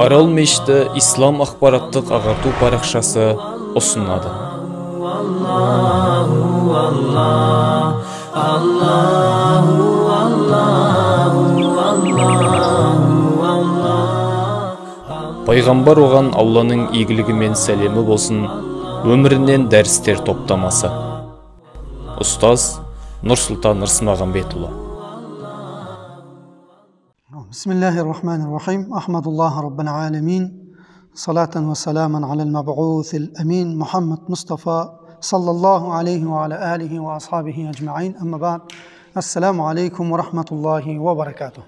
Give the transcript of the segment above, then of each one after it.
Арал мешіті ислам ақпараттық ағарту парақшасы ұсынады. Пайғамбар оған Алланың игілігі мен сәлемі болсын, өмірінен дәрістер топтамасы. Ұстаз Нұрсұлтан Нұрсымағамбетұлы. Бисмиллахир-рахманир-рахим. Ахмадуллах Раббана алямин. Салатан ва саламан алал маб'уthil амин Мухаммад Мустафа саллаллаху алейхи ва аля алихи ва асхабихи аджмаин. Амма ба'д. Ассаламу алейкум ва рахматуллахи ва баракатух.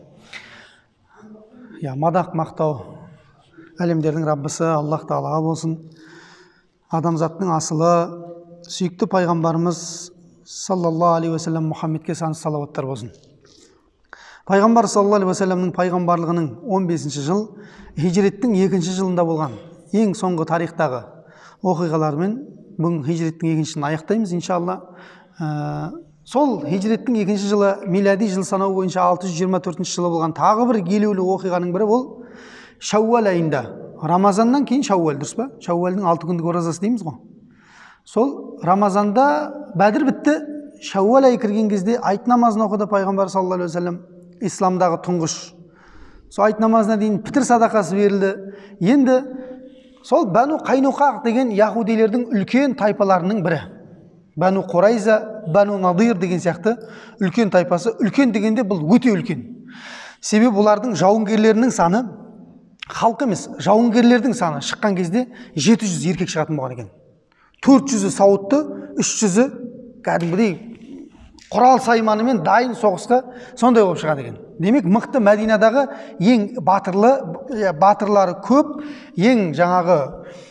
Мадақ мақтау әлемдердің Раббысы Аллах Тағалаға болсын. Адамзаттың асылы сүйікті пайғамбарымыз саллаллаху алейхи ва саллям Мұхаммедке сансыз салауаттар болсын. Пайғамбар саллаллаху алейхи ва саллямның пайғамбарлығының 15-ші жыл хижреттің 2-ші жылында болған ең соңғы тарихтағы оқиғалармен бүгін хижреттің 2-ші жылын аяқтаймыз иншалла. Сол хижреттің 2-ші жылы милади жыл санау бойынша 624-ші жылы болған тағы бір елеулі оқиғаның бірі ол Шауал айында, Рамазаннан кейін Шауал, дұрыс па? Шауалдың 6 күндік оразасы дейміз ғой. Сол Рамазанда Бәдір бітті, Шауал айы кірген кезде айт намазын оқыды пайғамбар саллаллаху алейхи ва саллям, исламдағы тұңғыш. Сол айт намазына дейін пітір садақасы берілді. Енді сол Бәну Қайнуқа деген яһудилердің үлкен тайпаларының бірі. Бәну Қурайза, Бәну Надир деген сияқты үлкен тайпасы. Үлкен дегенде бұл өте үлкен. Себебі бұлардың жауынгерлерінің саны, халық емес, жауынгерлердің саны шыққан кезде 700 еркек шығатын болған екен. 400-і сауытты, 300-і кәдімгідей құрал сайманымен дайын соғысқа сондай болып шығады екен. Демек, мықты Мәдинадағы ең батырлары көп, ең жаңағы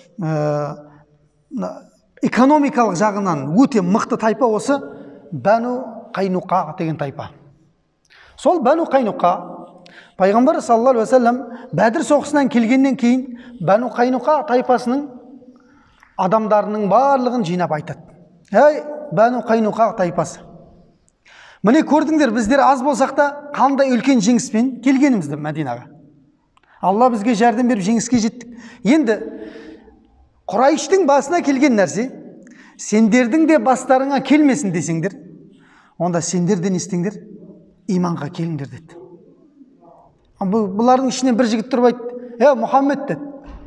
экономикалық жағынан өте мықты тайпа осы Бәну Қайнуқа деген тайпа. Сол Бәну Қайнуқа пайғамбар саллаллаху алейхи ва саллям Бәдір соғысынан келгеннен кейін Бәну Қайнуқа тайпасының адамдарының барлығын жинап айтады. Ей, Бәну Қайнуқа тайпасы. Міне көрдіңдер, біздер аз болсақ та қандай үлкен жеңіспен келгенімізді Мәдинаға. Алла бізге жәрдем беріп жеңіске жеттік. Енді Құрайыштың басына келген нәрсе, сендердің де бастарыңа келмесін десеңдер, онда сендер де не істеңдер? Иманға келіңдер деді. Бұлардың ішінен бір жігіт тұрып айтты: Мұхаммед деді,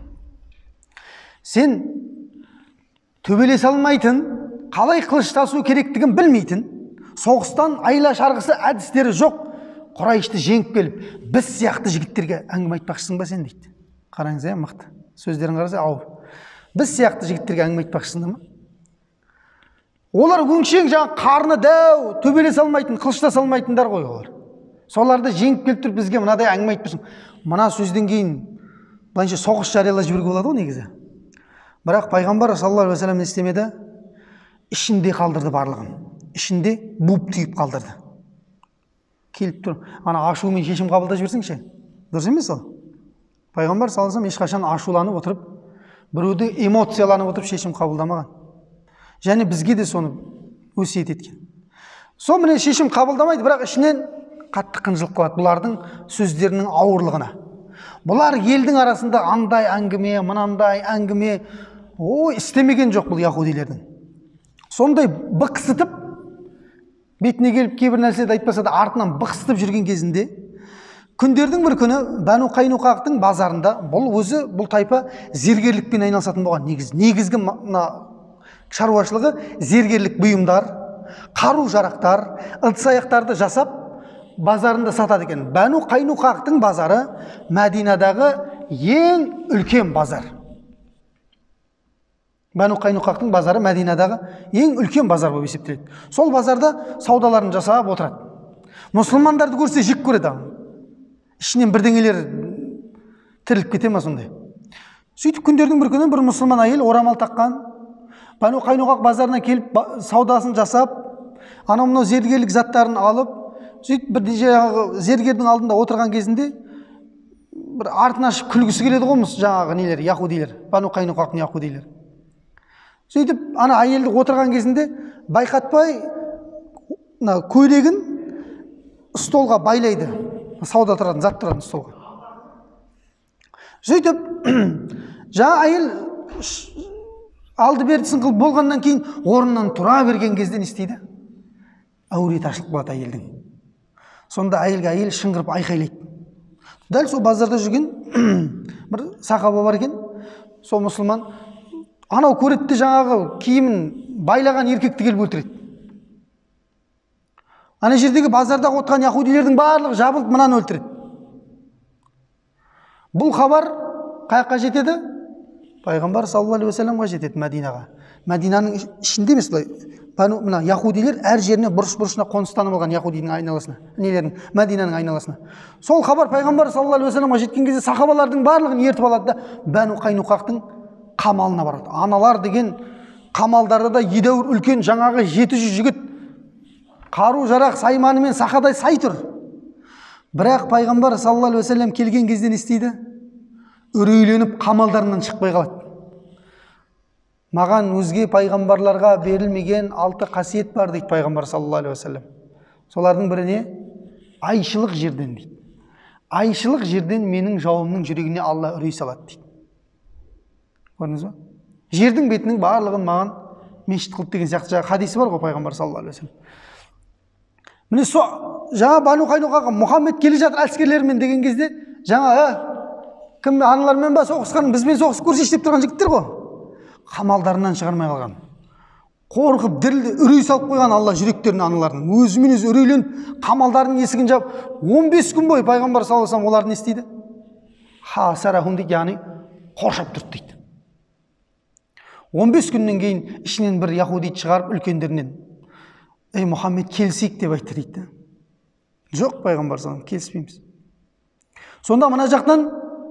сен төбелесе алмайтын, қалай қылыш тасу керектігін білмейтін, соғыстан айла шарғысы әдістері жоқ Құрайышты жеңіп келіп, біз сияқты жігіттерге әңгіме айтпақшысың ба сен дейді. Қараңыз, мықты сөздерін қараса, біз сияқты жігіттерге әңгіме айтпақшысың ма? Олар өңшең, жаңа қарны дәу, төбелесе алмайтын, қылыш таса алмайтындар ғой олар. Соларды жеңіп келіп тұрып бізге мынадай әңгіме айтпақшысың. Мына сөзден кейін былайша соғыс жариялап жіберуге болады ғой негізі. Бірақ пайғамбар саллаллаху алейхи ва саллям не істемеді? Ішінде қалдырды барлығын. Ішінде буып түйіп қалдырды. Келіп тұр, ана ашумен шешім қабылдап жіберсеңші. Дұрыс емес ол. Пайғамбар саллаллаху алейхи ва саллям ешқашан ашуланып отырып, біреуді эмоцияланып отырып шешім қабылдамаған. Және бізге де соны өсиет еткен. Сол міне шешім қабылдамайды, бірақ ішінен қатты қынжылып қалады бұлардың сөздерінің ауырлығына. Бұлар елдің арасында андай әңгіме, мынандай әңгіме, істемеген жоқ бұл яһудилердің. Сондай бықсытып, бетіне келіп кейбір нәрседе айтпаса да артынан бықсытып жүрген кезінде, күндердің бір күні Бәну Қайнуқақтың базарында, бұл тайпа зергерлікпен айналысатын болған. Негізгі шаруашылығы зергерлік бұйымдар, қару жарақтар, ыдыс-аяқтарды жасап базарында сатады екен. Бәну Қайнуқақтың базары Мәдинадағы ең үлкен базар. Бәну Қайнуқақтың базары Мәдинадағы ең үлкен базар болып есептеледі. Сол базарда саудаларын жасап отырады. Мұсылмандарды көрсе жек көреді. Ішінен бірдеңелер тіріліп кете ма сондай. Сөйтіп күндердің бір күні бір мұсылман әйел орамал таққан, Бәну Қайнуқақ базарына келіп саудасын жасап, анау зергерлік заттарын алып, сөйтіп бір зергердің алдында отырған кезінде бір артын ашып күлгісі келеді ғой жаңағы нелер, яһудилер, Бәну Қайнуқақтың яһудилер. Сөйтіп ана әйелді отырған кезінде байқатпай көйлегін столға байлайды. Сауда тұратын, зат тұратын столға. Сөйтіп жаңа әйел алды бердісін қылып болғаннан кейін орнынан тұра берген кезде не істейді? Әуреті ашылып қалады әйелдің. Сонда әйелге әйел шыңғырып айқайлайды. Дәл сол базарда жүрген бір сахаба бар екен, сол мұсылман анау көреді жаңағы киімін байлаған еркекті келіп өлтіреді. Ана жердегі базарда отырған яһудилердің барлығы жабылып мынаны өлтіреді. Бұл хабар қаяққа жетеді? Пайғамбар саллаллаху алейхи уассаламға жетеді, Мәдинаға. Мәдинаның ішінде емес, мына яһудилер әр жеріне бұрыш-бұрышына қоныстанып алған, яһудидің айналасына, Мәдинаның айналасына. Сол хабар Пайғамбар саллаллаху алейхи уассаламға жеткен кезде сахабалардың барлығын ертіп алады да Бәну Қайнуқақтың қамалына барады. Аналар деген қамалдарда да едәуір үлкен жаңағы 700 жігіт қару жарақ сайманымен сақадай сай тұр. Бірақ Пайғамбар саллаллаху алейхи уассалам келген кезде не істейді? Үрейленіп қамалдарынан шықпай қалады. Маған өзге пайғамбарларға берілмеген 6 қасиет бар дейді Пайғамбар саллаллаху алейхи уассалам. Солардың бірі не? Айшылық жерден дейді. Айшылық жерден менің жауымның жүрегіне Алла үрей салады дейді. Көрдіңіз ба? Жердің бетінің барлығын маған мешіт қылып деген сияқты хадисі бар ғой Пайғамбар саллаллаху алейхи уассалам. Міне жаңа Бәну Қайнуқаға Мұхаммед келе жатыр әскерлерімен деген кезде жаңа кім аналармен ба соғысқан, бізбен соғысып көрсейші деп тұрған жігіттер ғой. Қамалдарынан шығармай қалған. Қорқып, дірілді, үрей салып қойған Алла жүректерін аналарының. Өзімен өзі үрейленіп, қамалдарының есігін жауып, 15 күн бойы Пайғамбар саллаллаху алейхи уассалам оларды не істейді? Хасарахум дейді, яғни қоршап тұрды дейді. 15 күннен кейін ішінен бір яһуди шығарып үлкендерінен: "Ей Мұхаммед, келісейік" деп айтты дейді. Жоқ, Пайғамбар саллаллаху алейхи уассалам, келіспейміз. Сонда мына жақтан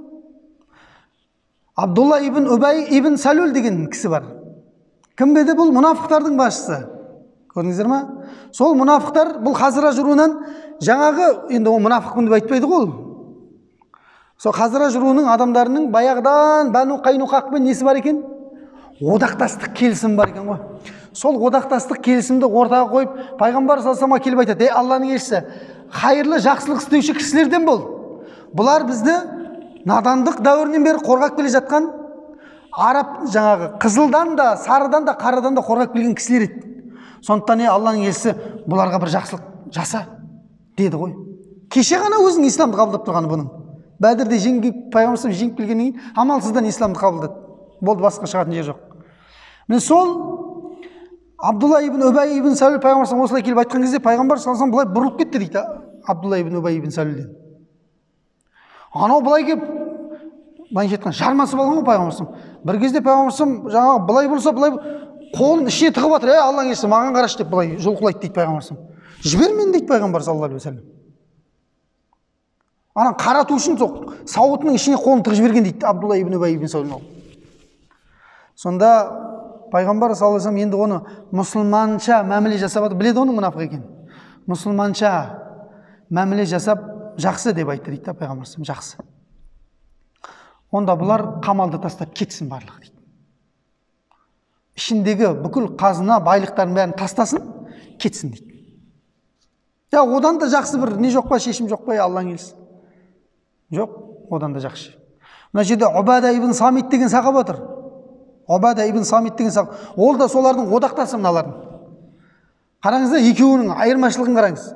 Абдулла ибн Убай ибн Салюл деген кісі бар. Кім беді? Бұл мұнафықтардың басшысы. Көрдіңіздер ма? Сол мұнафықтар бұл Хазраж руынан жаңағы, енді ол мұнафықпын деп айтпайды ғой. Сол Хазраж руының адамдарының баяғыдан Бәну Қайнуқақпен несі бар екен? Одақтастық келісім бар екен ғой. Сол одақтастық келісімді ортаға қойып, Пайғамбар саллаллаху алейхи уассаламға келіп айтады: "Ей Алланың елшісі, қайырлы жақсылық істеуші кісілерден бол. Бұлар бізді надандық дәуірінен бері қорғап келе жатқан араб жаңағы қызылдан да, сарыдан да, қарадан да қорғап келген кісілер еді. Сондықтан Алланың елшісі, бұларға бір жақсылық жаса" деді ғой. Кеше ғана өзің исламды қабылдап тұрғаны бұның. Бәдірде Пайғамбар жеңіп келгеннен кейін амалсыздан исламды қабылдады. Болды, басқа шығатын жер жоқ. Міне сол Абдулла ибн Убай ибн Салюл Пайғамбар осылай келіп айтқан кезде Пайғамбар саллаллаху алейхи уассалам былай бұрылып кетті дейді Абдулла ибн Убай ибн Салюлден. Анау былай келіп, былайша айтқан жармасып алған ғой Пайғамбар. Бір кезде Пайғамбар жаңағы былай болса, былай қолын ішіне тығып жатыр: "Ей Алланың елшісі, маған қарашы" деп былай жұлқылайды дейді Пайғамбар. "Жібер мені" дейді Пайғамбар саллаллаху алейхи уассалам. Анан қарату үшін сол сауытының ішіне қолын тығып жіберген дейді Абдулла ибн Убай ибн Салюл. Сонда Пайғамбар саллаллаху алейхи уассалам енді оны мұсылманша мәміле жасап жатыр. Біледі оның мұнафық екен. Мұсылманша мәміле жасап жақсы деп айтты дейді Пайғамбар. Жақсы. Онда бұлар қамалды тастап кетсін барлығы дейді. Ішіндегі бүкіл қазына байлықтарын бәрін тастасын, кетсін дейді. Одан да жақсы бір не жоқ па, шешім жоқ па, Алланың елшісі? Жоқ, одан да жақсы. Мына жерде Убада ибн Самит деген сахаба отыр. Убада ибн Самит деген сахаба. Ол да солардың одақтасы мыналардың. Қараңыздар, екеуінің айырмашылығын қараңыз.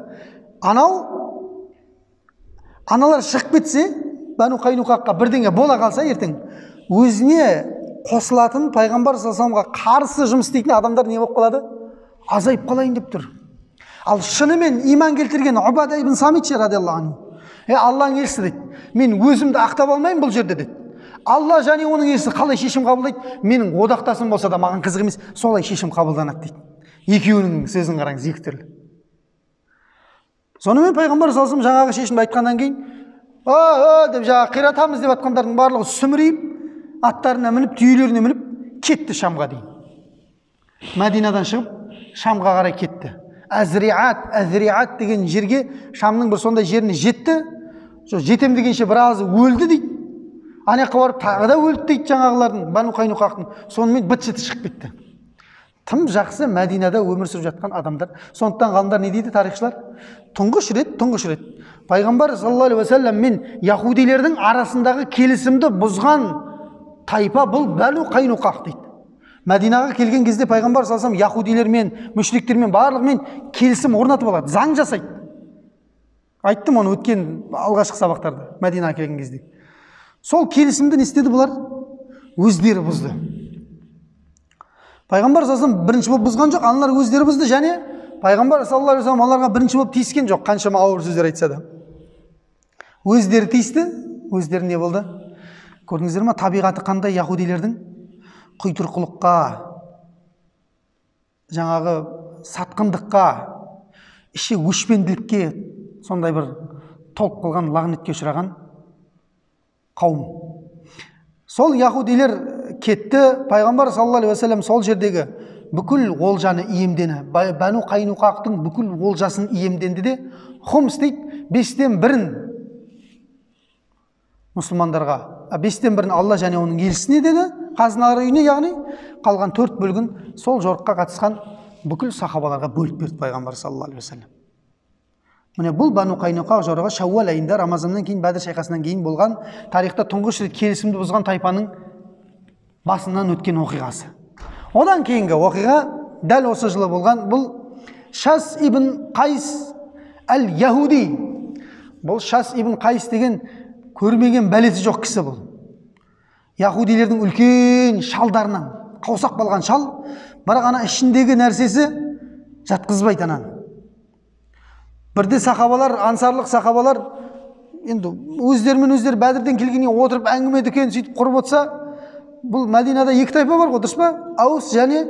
Аналар шығып кетсе, Бәну Қайнуқаққа бірдеңе бола қалса ертең, өзіне қосылатын Пайғамбар саллаллаху алейхи уассаламға қарсы жұмыс істейтін адамдар не болып қалады? Азайып қалайын деп тұр. Ал шынымен иман келтірген Убада ибн Самит радиаллаху анху: "Алланың елшісі" дейді, "мен өзімді ақтап алмаймын бұл жерде" дейді. "Алла және оның елшісі қалай шешім қабылдайды? Менің одақтасым болса да маған қызық емес, солай шешім қабылданады" дейді. Екеуінің сөзін қараңыз, екі түрлі. Сонымен Пайғамбар саллаллаху алейхи уассалам жаңағы шешімді айтқаннан кейін деп жаңағы қиратамыз деп атқандардың барлығы сүмірейіп, аттарына мініп, түйелеріне мініп кетті Шамға дейін. Мәдинадан шығып Шамға қарай кетті. Әзриат деген жерге, Шамның бір сондай жеріне жетті. Жетем дегенше біразы өлді дейді. Ана жаққа барып тағы да өлді дейді жаңағылардың, Бәну Қайнуқақтың. Сонымен быт-шыты шығып кетті. Тым жақсы Мәдинада өмір сүріп жатқан адамдар. Сондықтан ғалымдар не дейді тарихшылар? Тұңғыш рет пайғамбар саллаллаху алейхи уассалам мен яһудилердің арасындағы келісімді бұзған тайпа бұл Бәну Қайнуқа дейді. Мәдинаға келген кезде пайғамбар саллаллаху алейхи уассалам яһудилермен, мүшриктермен барлығымен келісім орнатып алады, заң жасайды. Айттым оны өткен алғашқы сабақтарда Мәдинаға келген кезде. Сол келісімді не істеді бұлар? Өздері бұзды. Пайғамбар саллаллаху алейхи уассалам бірінші болып бұзған жоқ, аналар өздері бұзды, және пайғамбар саллаллаху алейхи уассалам оларға бірінші болып тиіскен жоқ, қаншама ауыр сөздер айтса да. Өздері тиісті, өздері не болды? Көрдіңіздер ме, табиғаты қандай яһудилердің? Құйтырқылыққа, жаңағы сатқындыққа, іші өшпенділікке, сондай бір толып қалған, лағнетке ұшыраған қауым. Сол яһудилер кетті, пайғамбар саллаллаху алейхи уассалам сол жердегі бүкіл олжаны иемдені, Бәну Қайнуқақтың бүкіл олжасын иемденді де, хумс дейді, 5/1 мұсылмандарға, 5/1 Алла және оның елшісіне деді, қазыналар үйіне, яғни қалған 4 бөлігін сол жорыққа қатысқан бүкіл сахабаларға бөліп берді пайғамбар саллаллаху алейхи уассалам. Міне бұл Бәну Қайнуқа жорығы Шауал айында, Рамазаннан кейін, Бәдір шайқасынан кейін болған, тарихта тұңғыш рет келісімді бұзған тайпаның басынан өткен оқиғасы. Одан кейінгі оқиға дәл осы жылы болған, бұл Шас ибн Қайс әл-Яһуди. Бұл Шас ибн Қайс деген көрмеген бәлесі жоқ кісі бұл. Яһудилердің үлкен шалдарынан, қаусақ болған шал, бірақ ана ішіндегі нәрсесі жатқызбайды ананы. Бірде сахабалар, ансарлық сахабалар, енді өздерімен өздері Бәдірден келгеннен отырып әңгіме дүкен сөйтіп құрып отырса, бұл Мәдинада 2 тайпа бар ғой, дұрыс па? Аус және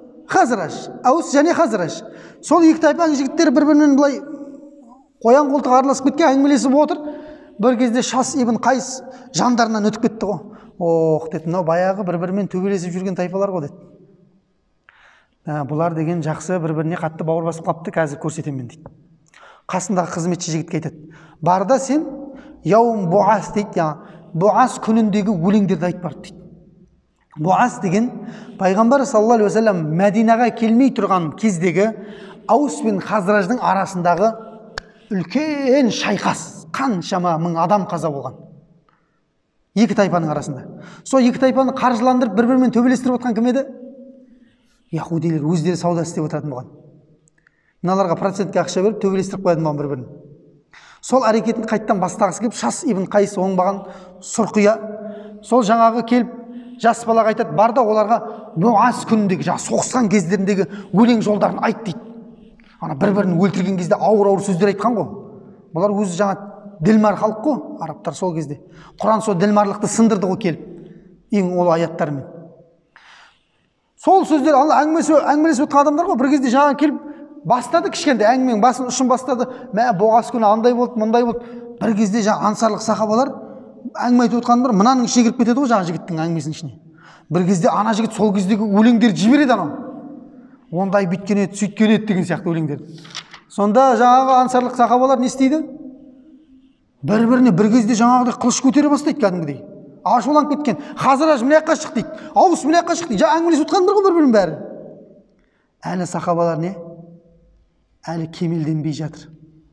Хазраж. Сол 2 тайпаның жігіттері бір-бірімен былай қоян қолтық араласып кеткен, әңгімелесіп отыр. Бір кезде Шас ибн Қайс жандарынан өтіп кетті ғой. Ох, деді, мынау баяғы бір-бірімен төбелесіп жүрген тайпалар ғой, деді. Бұлар деген жақсы бір-біріне қатты бауыр басып қалыпты, қазір көрсетемін дейді. Қасындағы қызметші жігітке айтады, барда сен яум буас дейді, буас күніндегі өлеңдерді айтып барды дейді. Буас деген пайғамбар саллаллаху алейхи уассалам Мәдинаға келмей тұрған кездегі Аус пен Хазраждың арасындағы үлкен шайқас, қаншама мың адам қаза болған. 2 тайпаның арасында. Сол 2 тайпаны қаржыландырып бір-бірімен төбелестіріп отқан кім еді? Яһудилер өздері сауда істеп отыратын болған. Мыналарға процентке ақша беріп төбелестіріп қоятын болған бір-бірін. Сол әрекетін қайттан бастағысы келіп, Шас ибн Қайс оңбаған сұрқия, сол жаңағы келіп жас балаға айтады, барда оларға Буас күніндегі, соғысқан кездеріндегі өлең жолдарын айт дейді. Ана бір-бірін өлтірген кезде ауыр-ауыр сөздер айтқан ғой. Бұлар өзі жаңа ділмар халық қой, арабтар сол кезде. Құран сол ділмарлықты сындырды ғой келіп, ең ол аяттармен. Сол сөздер әңгімелесіп отқан адамдар ғой, бір кезде жаңа келіп бастады, кішкентай әңгіменің басын ұшын бастады. Мә, Буас күні андай болды, мындай болды. Бір кезде жаңа ансарлық сахабалар әңгіме айтып отқан бір мынаның ішіне кіріп кетеді ғой, жаңа жігіттің әңгімесінің ішіне. Бір кезде ана жігіт сол кездегі өлеңдерді жібереді анау. Ондай бүйткен еді, сөйткен еді деген сияқты өлеңдерді. Сонда жаңағы ансарлық сахабалар не істейді? Бір-біріне бір кезде жаңағыдай қылыш көтере бастайды кәдімгідей. Ашуланып кеткен. Хазраж мына жаққа шық дейді. Аус мына жаққа шық дейді. Жаңа әңгімелесіп отқандар ғой бір-бірінің бәрі. Әлі сахабалар не? Әлі кемелденбей жатыр.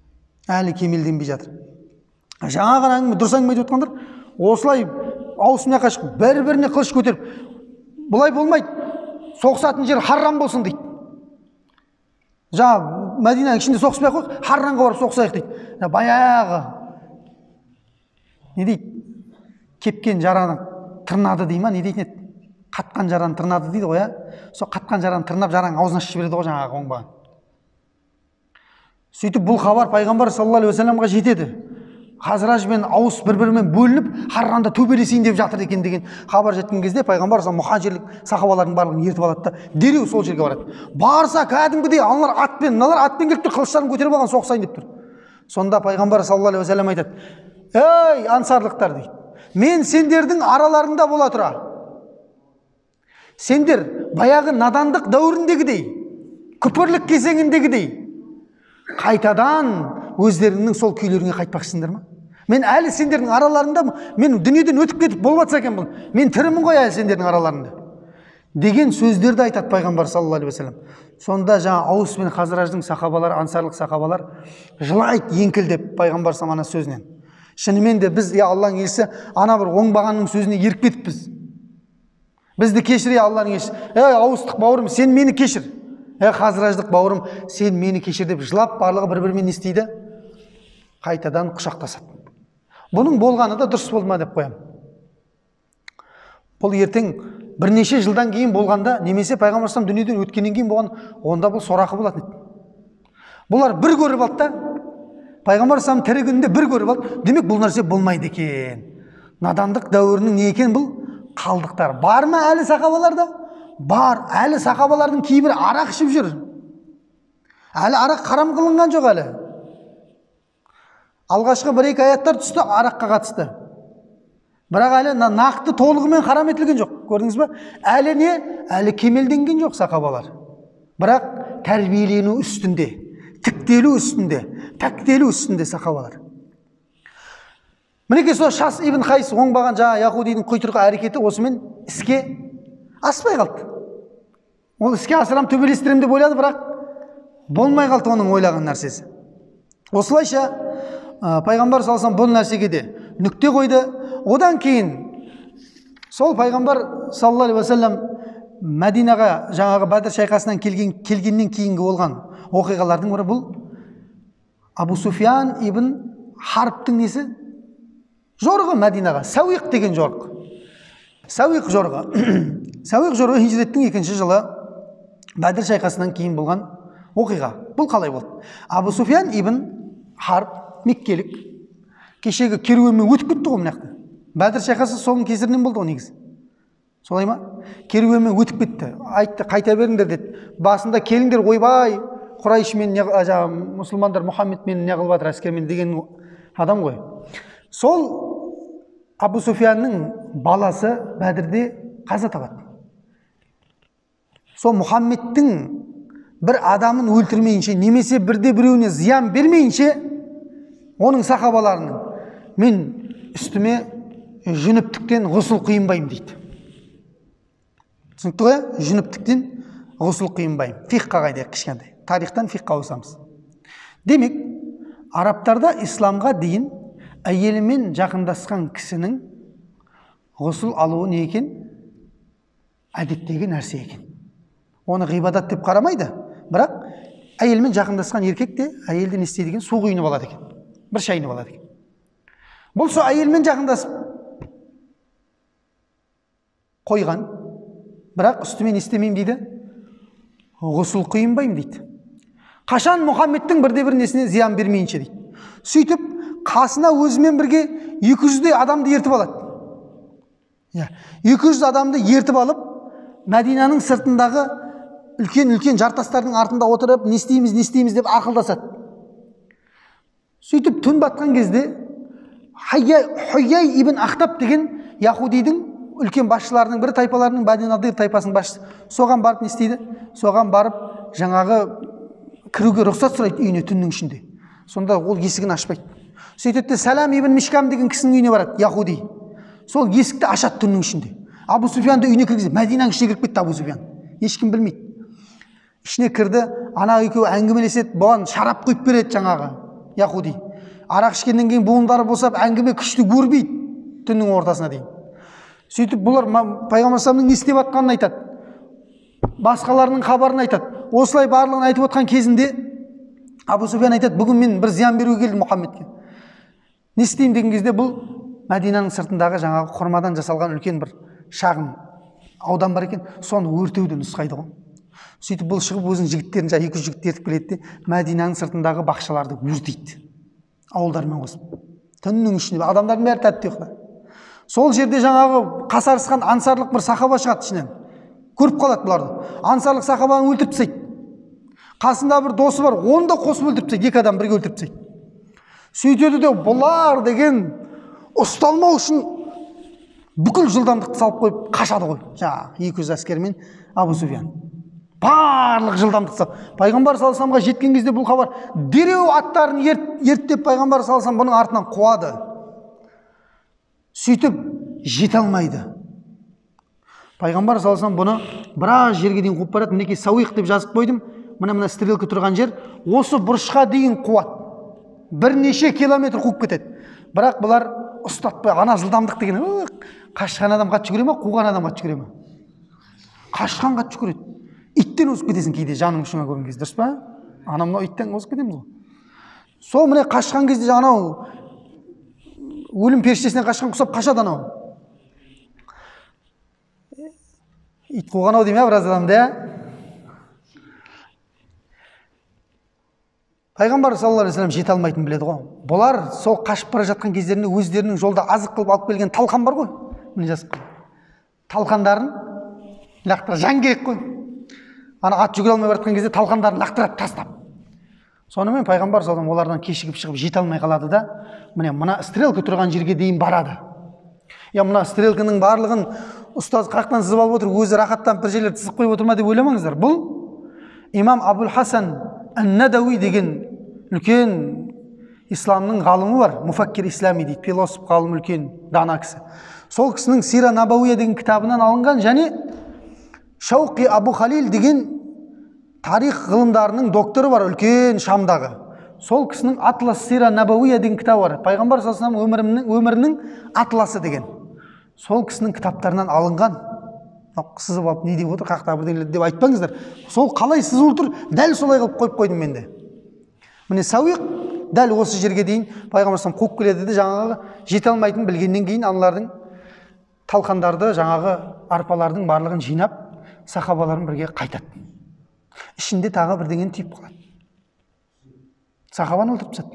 Жаңа ғана әңгіме дұрыс әңгіме айтып отқандар, осылай Аус мына жаққа шық, бір-біріне қылыш көтеріп, бұлай болмайды. Соғысатын жер Харрам болсын дейді. Жаңа Мәдинаның ішінде соғыспай ақ қойып, Харранға барып соғысайық дейді. Баяғы не дейді? Кепкен жараны тырнады дей ма, не дейтін еді? Қатқан жараны тырнады дейді ғой, сол қатқан жараны тырнап жараның аузына шашып жібереді ғой жаңағы оңбаған. Сөйтіп бұл хабар пайғамбар саллаллаху алейхи уассаламға жетеді. Хазраж бен Аус бір-бірімен бөлініп, Харранда төбелесейін деп жатыр екен деген хабар жеткен кезде пайғамбар мұхажирлік сахабалардың барлығын ертіп алады да дереу сол жерге барады. Барса кәдімгідей аналар атпен келіп тұр, қылыштарын көтеріп алған, соғысайын деп тұр. Сонда пайғамбар саллаллаху алейхи уассалам айтады, ей ансарлықтар дейді, мен сендердің араларында бола тұра, сендер баяғы надандық дәуіріндегідей, күпірлік кезеңіндегідей қайтадан өздеріңнің сол күйлеріңе қайтпақсыңдар ма? Мен әлі сендердің араларында, мен дүниеден өтіп кетіп болып жатса екен бұл. Мен тірімін ғой әлі сендердің араларында. деген сөздерді айтады пайғамбар саллаллаху алейхи вассалам. Сонда жаңа Аус пен Хазраждың сахабалары, ансарлық сахабалар жылайды еңкілдеп пайғамбар саллаллаху алейхи сөзінен. Шынымен де біз, Алланың елшісі, ана бір оңбағанның сөзіне еріп кетіппіз. Бізді кешір, Алланың елшісі. Аустық бауырым, сен мені кешір. Хазраждық бауырым, сен мені кешір деп жылап барлығы бір-бірімен не істейді? Қайтадан құшақтасады. Бұның болғаны да дұрыс болды ма деп қоямын. Бұл ертең бірнеше жылдан кейін болғанда, немесе пайғамбар саллаллаху алейхи дүниеден өткеннен кейін болған, онда бұл сорақы болатын еді. Бұлар бір көріп алды да, пайғамбар саллаллаху алейхи тірі күнінде бір көріп алды. Демек бұл нәрсе болмайды екен. Надандық дәуірінің не екен бұл? Қалдықтар. Бар ма әлі сахабаларда? Бар. Әлі сахабалардың кейбірі арақ ішіп жүр. Әлі арақ харам қылынған жоқ әлі. Алғашқы бір-екі аяттар түсті араққа қатысты. Бірақ әлі нақты толығымен харам етілген жоқ. Көрдіңіз бе? Әлі не? Әлі кемелденген жоқ сахабалар. Бірақ тәрбиелену үстінде, тіктелу үстінде, пәктелу үстінде сахабалар. Мінекей сол Шас ибн Хайс оңбаған жаңа Яхудидің құйтырқы әрекеті осымен іске аспай қалды. Ол іске асырам төбелестірем деп ойлады, бірақ болмай қалды оның ойлаған нәрсесі. Осылайша пайғамбар саллаллаху алейхи вассалам бұл нәрсеге де нүкте қойды. Одан кейін сол пайғамбар саллаллаху алейхи вассалам Мәдинаға жаңағы Бәдір шайқасынан келгеннен кейінгі болған оқиғалардың бірі бұл Абу Суфиян ибн Харбтың несі? Жорығы Мәдинаға, Сауиқ деген жорық. Сауиқ жорығы. Сауиқ жорығы хижреттің 2-ші жылы Бәдір шайқасынан кейін болған оқиға. Бұл қалай болды? Абу Суфиян ибн Харб меккелік кешегі керуенмен өтіп кетті ғой мына. Бәдір шайқасы соның кесірінен болды ғой негізі. Солай ма? Керуенмен өтіп кетті. Айтты, қайта беріңдер деді. Басында келіңдер, ойбай, Құрайшмен, мұсылмандар Мұхаммедмен не қылып жатыр әскермен деген адам ғой. Сол Абу Суфиянның баласы Бәдірде қаза табады. Сол Мұхаммедтің бір адамын өлтірмейінше, немесе бірде біреуіне зиян бермейінше, оның сахабаларының мен үстіме жүніптіктен ғұсыл қиынбайым дейді. Түсінікті ғой? Жүніптіктен ғұсыл қиынбайым. Фиққа қайдайық кішкентай. Тарихтан фиққа ауысамыз. Демек, арабтарда исламға дейін әйелімен жақындасқан кісінің ғұсыл алуы не екен? Әдеттегі нәрсе екен. Оны ғибадат деп қарамайды. Бірақ әйелімен жақындасқан еркек те әйелден істейді екен, су құйынып алады екен. Бір шайынып алады екен. Бұл сол әйелімен жақындасып қойған, бірақ үстімен істемеймін дейді, ғұсыл қиынбайым дейді. Қашан Мұхаммедтің бірде-бір несіне зиян бермейінше дейді. Сөйтіп, қасына өзімен бірге 200-дей адамды ертіп алады. 200 адамды ертіп алып, Мәдинаның сыртындағы үлкен-үлкен жартастардың артында отырып, не істейміз деп ақылдасады. Сөйтіп, түн батқан кезде Хуяй ибн Ахтаб деген Яхудидің үлкен басшыларының бірі, тайпаларының Бәни Надир тайпасының басшысы. Соған барып не істейді? Соған барып жаңағы кіруге рұқсат сұрайды үйіне түннің ішінде. Сонда ол есігін ашпайды. Сөйтеді, Сәлам ибн Мишкам деген кісінің үйіне барады, Яхуди. Сол есікті ашады түннің ішінде. Абу Суфиянды үйіне кіргізеді. Мәдинаның ішіне кіріп кетті Абу Суфиян. Ешкім білмейді. Ішіне кірді, ана екеуі әңгімелеседі, бұған шарап құйып береді жаңағы Яхуди. Арақ ішкеннен кейін буындары босап, әңгіме күшті көрбейді түннің ортасына дейін. Сөйтіп бұлар пайғамбар саллаллаху не істеп жатқанын айтады. Басқаларының хабарын айтады. Осылай барлығын айтып отқан кезінде Абу Суфиян айтады, бүгін мен бір зиян беруге келдім Мұхаммедке. Не істеймін деген кезде бұл Мәдинаның сыртындағы жаңағы құрмадан жасалған үлкен бір шағын аудан бар екен, соны өртеуді нұсқайды ғой. Сөйтіп бұл шығып өзінің жігіттерін, 200 жігіт ертіп келеді де, Мәдинаның сыртындағы бақшаларды өртейді. Ауылдармен қосып. Түннің ішінде адамдардың бәрі тәтті ұйықта. Сол жерде жаңағы қасарысқан ансарлық бір сахаба шығады ішінен. Көріп қалады бұларды. Ансарлық сахабаны өлтіріп тастайды. Қасында бір досы бар, оны да қосып өлтіріп тастайды. 2 адам бірге өлтіріп тастайды. Сөйтеді де бұлар деген ұсталмау үшін бүкіл жылдамдықты салып қойып қашады ғой. Жаңағы 200 әскермен Абу Суфиян. Барлық жылдамдықты салып. Пайғамбар саллаллаху алейхи вассаламға жеткен кезде бұл хабар дереу аттарын ерттеп пайғамбар саллаллаху алейхи вассалам бұның артынан қуады. Сөйтіп жете алмайды. Пайғамбар саллаллаху алейхи вассалам бұны біраз жерге дейін қуып барады. Мінекей Сауиқ деп жазып қойдым. Мына стрелка тұрған жер осы бұрышқа дейін қуат. Бірнеше километр қуып кетеді. Бірақ бұлар ұстатпай, ана жылдамдық деген, қашқан адам қатты жүгіре ме, қуған адам қатты жүгіре ме? Қашқан қатты жүгіреді. Иттен озып кетесің кейде жаның ұшыңа көрген кезде, дұрыс па? Ана мынау иттен озып кетеміз ғой. Сол міне қашқан кезде анау өлім періштесінен қашқан құсап қашады анау. Ит қуған ау дейме біраз адамды, Пайғамбар саллаллаху алейхи вассалам жете алмайтынын біледі ғой. Бұлар сол қашып бара жатқан кездерінде өздерінің жолда азық қылып алып келген талқан бар ғой. Міне жазып қой. Талқандарын лақтыра жан керек қой. Ана ат жүгіре алмай бара жатқан кезде талқандарын лақтырып тастап. Сонымен Пайғамбар саллаллаху алейхи вассалам олардан кешігіп шығып жете алмай қалады да, мына стрелка тұрған жерге дейін барады. Мына стрелканың барлығын ұстаз қаяқтан сызып алып отыр, өзі рахаттанып бір жерлерді сызып қойып отыр ма деп ойламаңыздар. Бұл имам Абул Хасан Ан-Надауи деген үлкен исламның ғалымы бар, муфаккир ислами дейді, философ ғалым, үлкен дана кісі. Сол кісінің Сира Набауия деген кітабынан алынған, және Шауқи Абу Халил деген тарих ғылымдарының докторы бар, үлкен Шамдағы. Сол кісінің Атлас Сира Набауия деген кітабы бар. Пайғамбар саллаллаху алейхи вассалам өмірінің атласы деген. Сол кісінің кітаптарынан алынған. Сызып алып не деп отыр, қақта бірдеңелер деп айтпаңыздар. Сол қалай сызылып тұр, дәл солай қылып қойып қойдым менде. Міне Сауиқ дәл осы жерге дейін Пайғамбар саллаллаху алейхи вассалам қуып келеді де, жаңағы жете алмайтынын білгеннен кейін аналардың талқандарды, жаңағы арпалардың барлығын жинап, сахабаларын бірге қайтады. Ішінде тағы бірдеңені түйіп қалады. Сахабаны өлтіріп тастады.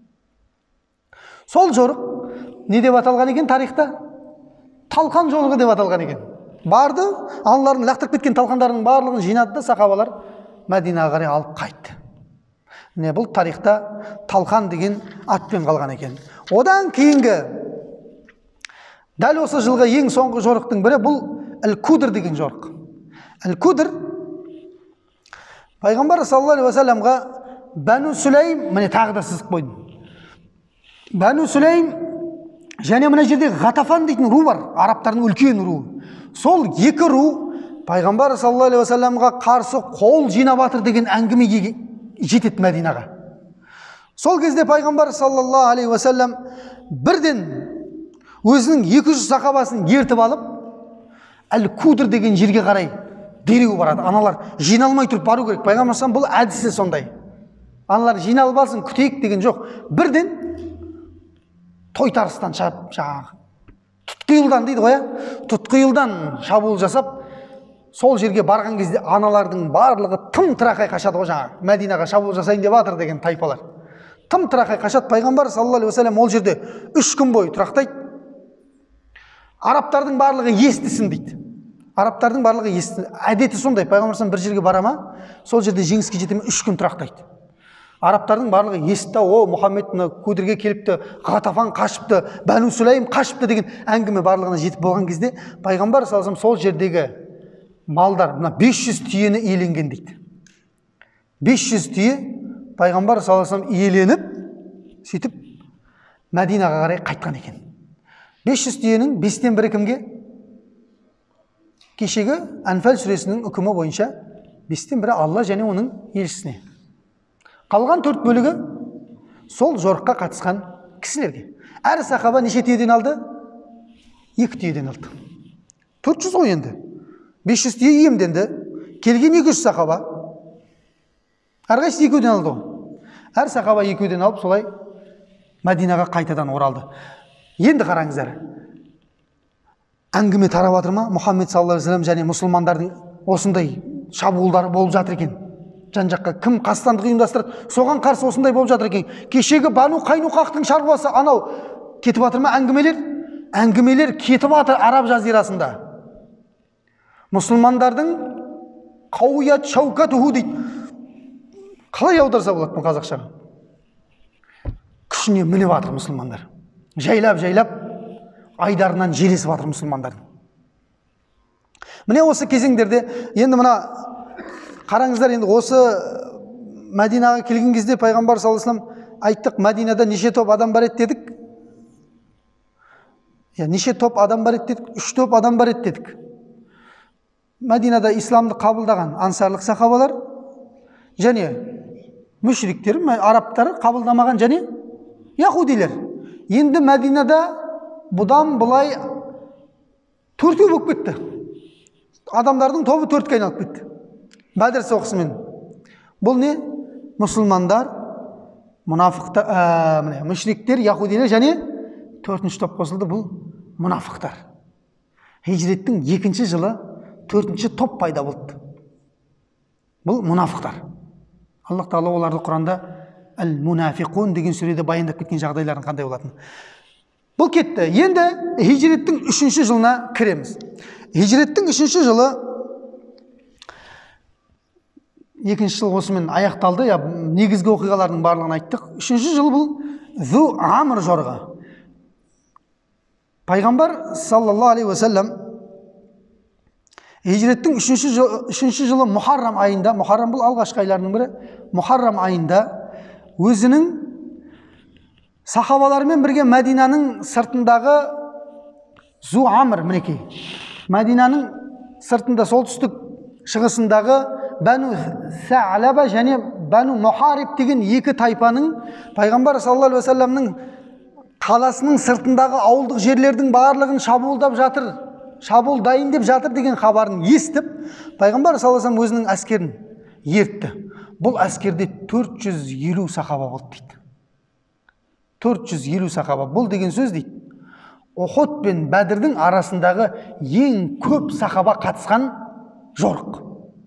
Сол жорық не деп аталған екен тарихта? Талқан жорығы деп аталған екен. Барды, аналардың лақтырып кеткен талқандарының барлығын жинады да, сахабалар Мәдинаға қарай алып қайтты. Не бұл тарихта талқан деген атпен қалған екен. Одан кейінгі дәл осы жылғы ең соңғы жорықтың бірі бұл Әл-Кудр деген жорық. Әл-Кудр Пайғамбар саллаллаху алейхи вассаламға Бәну Сүлейм, міне тағы да сызып қойдым. Бәну Сүлейм және мына жерде Ғатафан дейтін ру бар, арабтардың үлкен руы. Сол екі ру Пайғамбар саллаллаху алейхи вассаламға қарсы қол жинап жатыр деген әңгімеге жетеді Мәдинаға. Сол кезде Пайғамбар саллаллаху алейхи вассалам бірден өзінің 200 сахабасын ертіп алып, Әл-Кудр деген жерге қарай дереу барады. Аналар жиналмай тұрып бару керек. Пайғамбар саллаллаху алейхи вассалам бұл әдісі сондай. Аналар жиналып алсын, күтейік деген жоқ. Бірден тойтарыстан шабып, жаңағы тұтқиылдан дейді ғой, тұтқиылдан шабуыл жасап, сол жерге барған кезде аналардың барлығы тым тырақай қашады ғой, жаңағы Мәдинаға шабуыл жасайын деп жатыр деген тайпалар. Тым тырақай қашады. Пайғамбар саллаллаху алейхи вассалам ол жерде 3 күн бойы тұрақтайды. Арабтардың барлығы естісін дейді. Арабтардың барлығы естісін. Әдеті сондай. Пайғамбар саллаллаху алейхи вассалам бір жерге бара ма, сол жерде жеңіске жете ме 3 күн тұрақтайды. Арабтардың барлығы естті, о, Мұхаммед Кудрге келіпті, Ғатафан қашыпты, Бәну Сүлейм қашыпты деген әңгіме барлығына жетіп болған кезде, Пайғамбар саллаллаху алейхи вассалам сол жердегі малдар, 500 түйені иеленген дейді. 500 түйе Пайғамбар саллаллаху алейхи вассалам иеленіп, сөйтіп Мәдинаға қарай қайтқан екен. 500 түйенің 5-тен бірі кімге? Кешегі Әнфәл сүресінің үкімі бойынша 5-тен бірі Алла және оның елшісіне. Қалған 4 бөлігі сол жорыққа қатысқан кісілерге. Әр сахаба неше түйеден алды? 2 түйеден алды. 400 ғой енді. 500 түйе иемденді. Келген 200 сахаба. Әрқайсысы 2-ден алды. Әр сахаба 2-ден алып, солай Мәдинаға қайтадан оралды. Енді қараңыздар. Әңгіме тарап жатыр ма? Мұхаммед саллаллаху алейхи вассалам және мұсылмандардың осындай шабуылдары болып жатыр екен. Жан-жаққа кім қастандық ұйымдастырады, соған қарсы осындай болып жатыр екен. Кешегі Бану Қайнуқақтың шаруасы анау кетіп жатыр ма әңгімелер? Әңгімелер кетіп жатыр араб жазирасында. Мұсылмандардың қауият шаукатуху дейді. Қалай аударса болады бұл қазақшаға? Күшіне мініп жатыр мұсылмандар. Жайлап айдарынан желесіп жатыр мұсылмандардың. Міне осы кезеңдерде енді мына қараңыздар, енді осы Мәдинаға келген кезде Пайғамбар саллаллаху алейхи вассалам айттық, Мәдинада неше топ адам бар еді дедік? Неше топ адам бар еді дедік? 3 топ адам бар еді дедік. Мәдинада исламды қабылдаған ансарлық сахабалар және мүшриктер, арабтар қабылдамаған және яһудилер. Енді Мәдинада бұдан былай төртеу болып кетті. Адамдардың тобы төртке айналып кетті. Бәдір соғысымен. Бұл не? Мұсылмандар, мұнафықтар, мүшриктер, яһудилер және төртінші топ қосылды, бұл мұнафықтар. Хижреттің 2-ші жылы 4-ші топ пайда болды. Бұл мұнафықтар. Аллах Тағала оларды Құранда әл-мунафиқун деген сүреде баяндап кеткен жағдайларын қандай болатыны. Бұл кетті. Енді хижреттің 3-ші жылына кіреміз. Хижреттің 3-ші жылы 2-ші жыл осымен аяқталды. Негізгі оқиғалардың барлығын айттық. 3-ші жыл бұл Зу Амр жорығы. Пайғамбар саллаллаху алейхи уассалам хижреттің 3-ші жылы Мухаррам айында, Мухаррам бұл алғашқы айларының бірі, Мухаррам айында өзінің сахабаларымен бірге Мәдинаның сыртындағы Зу Амр, мінекей, Мәдинаның сыртында солтүстік шығысындағы Бәну Сәлаба және Бәну Мухариб деген екі тайпаның Пайғамбар саллаллаху алейхи уассаламның қаласының сыртындағы ауылдық жерлердің барлығын шабуылдап жатыр, шабуыл дайын деп жатыр деген хабарын естіп, Пайғамбар саллаллаху алейхи уассалам өзінің әскерін ертті. Бұл әскерде 450 сахаба болды дейді. 450 сахаба. Бұл деген сөз дейді, Ухуд пен Бәдірдің арасындағы ең көп сахаба қатысқан жорық.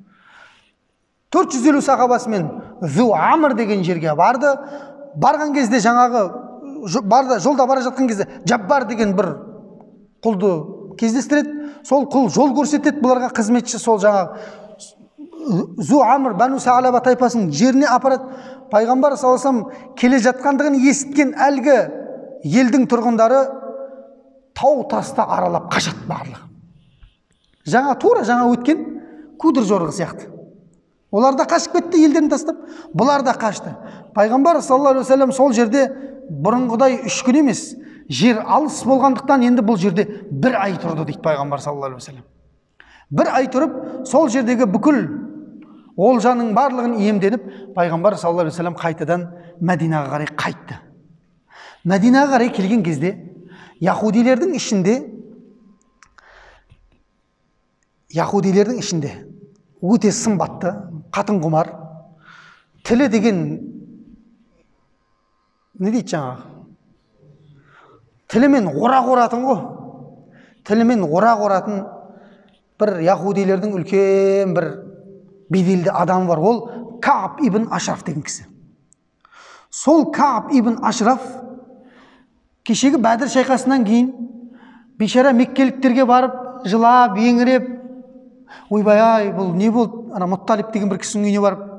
450 сахабасымен Зу Амр деген жерге барды. Барған кезде жаңағы жолда бара жатқан кезде Жаббар деген бір құлды кездестіреді. Сол құл жол көрсетеді бұларға қызметші, сол жаңағы Зу Амр Бәну Сәлаба тайпасының жеріне апарады. Пайғамбар саллаллаху алейхи уассалам келе жатқандығын есіткен әлгі елдің тұрғындары тау таста аралап қашады барлығы. Тура жаңа өткен Кудр жорығы сияқты. Олар да қашып кетті, елдерін тастап, бұлар да қашты. Пайғамбар саллаллаху алейхи уассалам сол жерде бұрынғыдай 3 күн емес, жер алыс болғандықтан енді бұл жерде 1 ай тұрды дейді Пайғамбар саллаллаху алейхи уассалам. 1 ай тұрып, сол жердегі бүкіл олжаның барлығын иемденіп, Пайғамбар саллаллаху алейхи уассалам қайтадан Мәдинаға қарай қайтты. Мәдинаға қарай келген кезде яһудилердің ішінде өте сымбатты, қатын құмар, тілі деген не дейді жаңағы? Тілімен орақ оратын ғой. Тілімен орақ оратын бір яһудилердің үлкен бір беделді адам бар. Ол Кааб ибн Ашраф деген кісі. Сол Кааб ибн Ашраф кешегі Бәдір шайқасынан кейін бейшара меккеліктерге барып, жылап, еңіреп, ойбай, бұл не болды? Ана Мұтталип деген бір кісінің үйіне барып,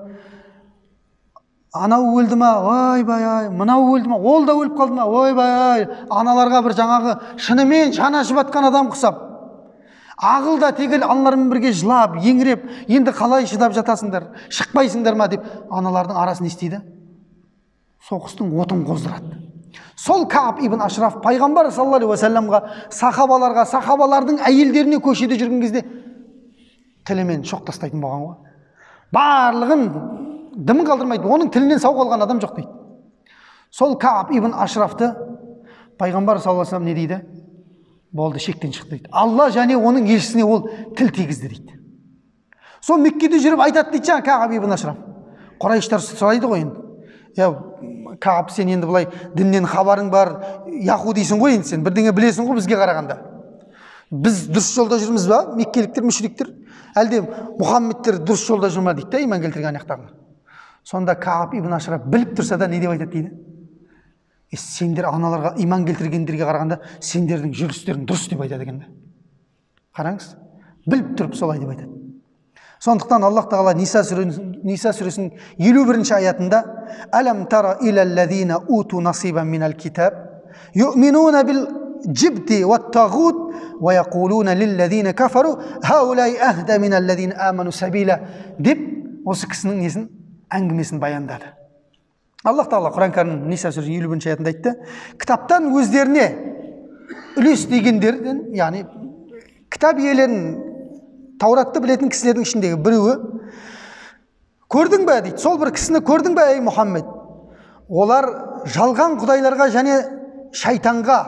анау өлді ма? Ойбай, мынау өлді ма? Ол да өліп қалды ма? Ойбай, аналарға бір жаңағы шынымен жан ашып жатқан адам құсап, ағылда тегіл аналармен бірге жылап, еңіреп, енді қалай шыдап жатасыңдар, шықпайсыңдар ма деп аналардың арасын естиді. Соғыстың отын қоздырады. Сол Кааб ибн Ашраф Пайғамбар саллаллаху алейхи уассаламға, сахабаларға, сахабалардың әйелдеріне көшеде жүрген кезде тілімен шоқ тастайтын болған ғой. Барлығын дымын қалдырмайды. Оның тілінен сау қалған адам жоқ дейді. Сол Кааб ибн Ашрафты Пайғамбар саллаллаху алейхи уассалам не дейді? Болды, шектен шықты дейді. Алла және оның елшісіне ол тіл тигізді дейді. Сол Меккеде жүріп айтады дейді жаңа Кааб ибн Ашраф. Құрайыштар сұрайды ғой енді. Кааб, сен енді бұлай діннен хабарың бар, яһудисің ғой, енді сен бірдеңе білесің ғой бізге қарағанда. Біз дұрыс жолда жүрміз ба? Меккеліктер, мүшриктер, әлде Мұхаммедтер дұрыс жолда жүр ме дейді, иман келтірген аяқтарына. Сонда Кааб ибн Ашраф біліп тұрса да не деп айтады дейді? Сендер аналарға, иман келтіргендерге қарағанда сендердің жүрістерің дұрыс деп айтады екен. Қараңыз, біліп тұрып солай деп айтады. Сондықтан Аллах Тағала Ниса сүресінің 51-ші аятында «Әләм тара иләлләзина уту насибан минал китаб, юъминуна бил джибти ваттағут, ва яқулуна лилләзина кафару, хаулай ахда миналләзина аману сабила» деп осы кісінің несін, әңгімесін баяндады. Аллах Тағала Құран кәрімнің Ниса сүресінің 51-ші аятында айтты, кітаптан өздеріне үлес дегендерден, яғни кітап иелерін Тауратты білетін кісілердің ішіндегі біреуі, көрдің бе дейді, сол бір кісіні көрдің бе ей Мұхаммед? Олар жалған құдайларға және шайтанға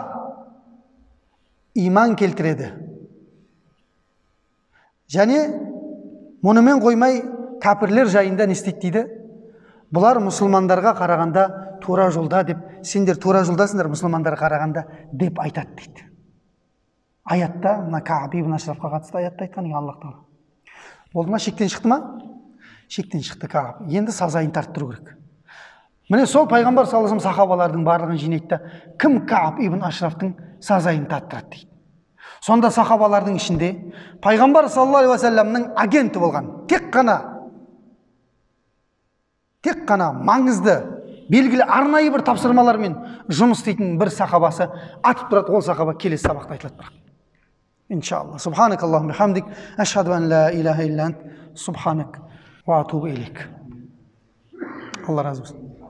иман келтіреді. Және мұнымен қоймай кәпірлер жайында не істейді дейді? Бұлар мұсылмандарға қарағанда тура жолда деп, сендер тура жолдасыңдар мұсылмандарға қарағанда деп айтады дейді. Аятта, мына Кааб ибн Ашрафқа қатысты аятта айтқан Аллах Тағала. Болды ма? Шектен шықты ма? Шектен шықты Кааб. Енді сазайын тарттыру керек. Міне сол пайғамбар саллаллаху алейхи сахабалардың барлығын жинайды. Кім Кааб ибн Ашрафтың сазайын тарттырады дейді. Сонда сахабалардың ішінде пайғамбар саллаллаху алейхи вассаламның агенті болған, тек қана маңызды, белгілі арнайы бір тапсырмалармен жұмыс істейтін бір сахабасы атып тұрады. Ол сахаба келесі сабақта айтылады бірақ. İnşallah. Subhanakallahumma hamdik. Eşhedü en la ilahe illa ent. Subhanak ve atubu ileyk. Allah razı olsun.